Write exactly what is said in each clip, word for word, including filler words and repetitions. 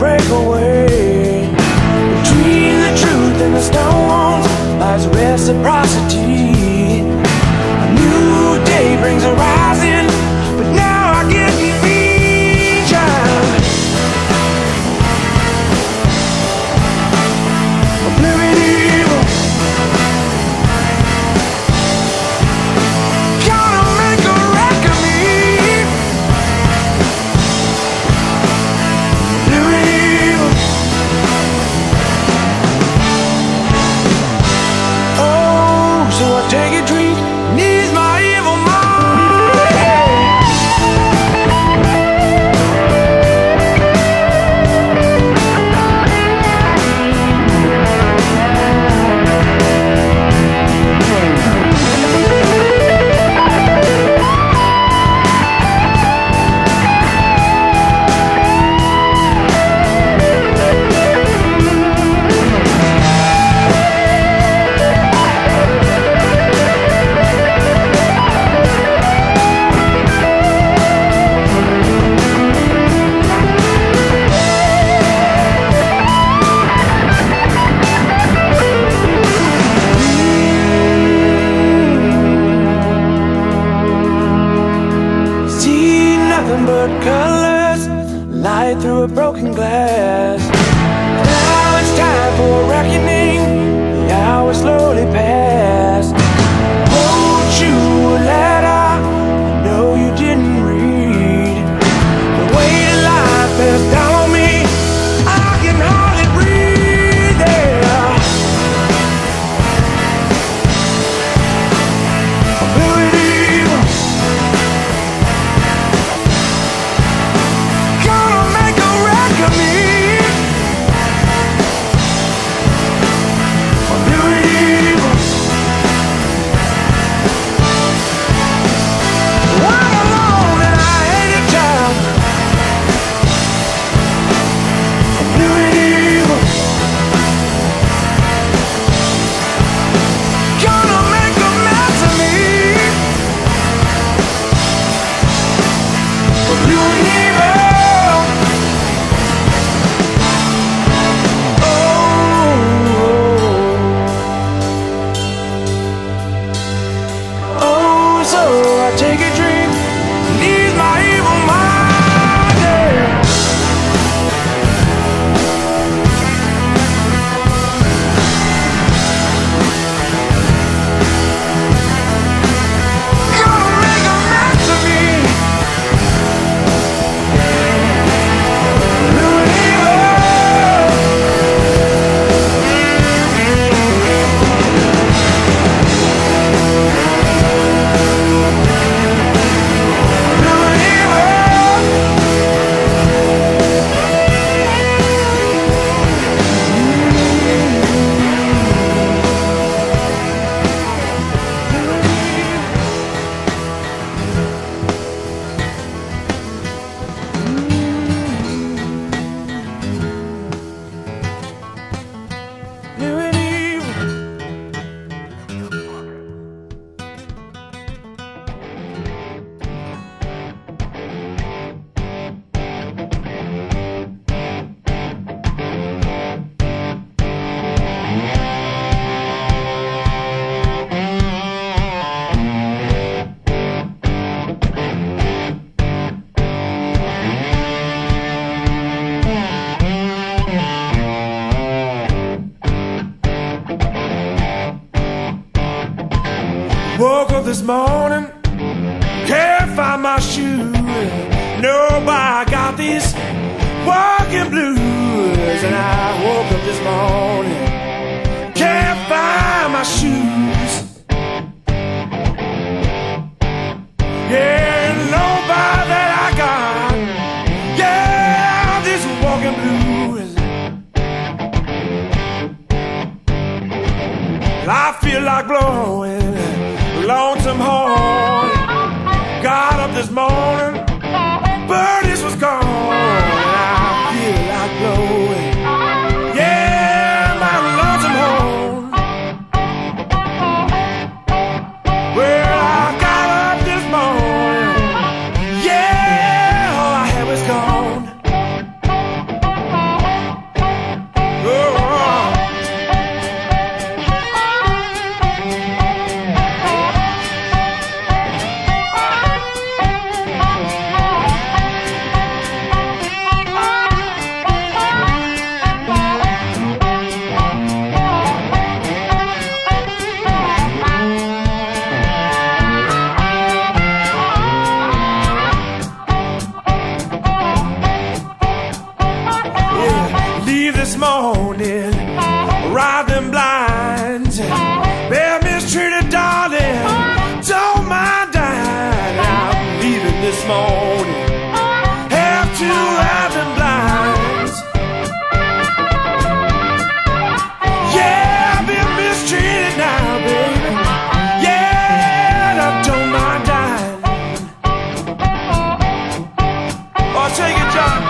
break away. Between the truth and the stones lies reciprocity. A new day brings a rising, but now I get me, child. I'm living evil. Gonna make a wreck of me. Living evil. Oh, so I take a drink and ease my evil mind. But colors light through a broken glass. Now it's time for a reckoning. The hours slowly pass. Wrote you a letter I know you didn't read. The weight of life has down on me. I can hardly breathe. Yeah. I'm living evil. Woke up this morning, can't find my shoes. Nobody got these walking blues. And I woke up this morning, can't find my shoes. Yeah, nobody that I got. Yeah, this walking blues. I feel like blowing lonesome horn. Got up this morning, birdies was gone. I feel like blowing, yeah, my lonesome horn. Well, I got up this morning, yeah, all I had was gone. said, been mistreated, darling, don't mind dying. I'm leaving this morning, have to have them blinds. Yeah, I've been mistreated now, baby. Yeah, I don't mind dying. Oh, take it, John.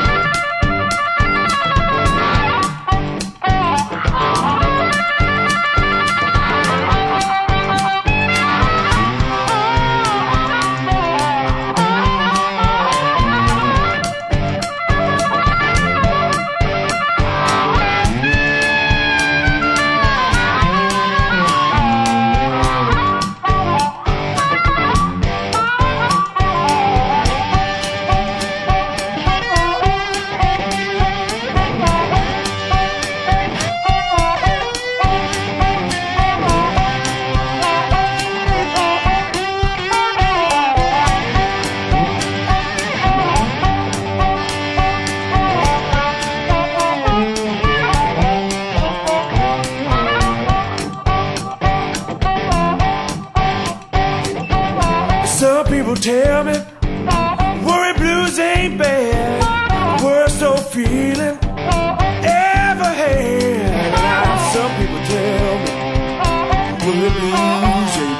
Some people tell me worry blues ain't bad, worst old feeling ever had. Some people tell me worry blues ain't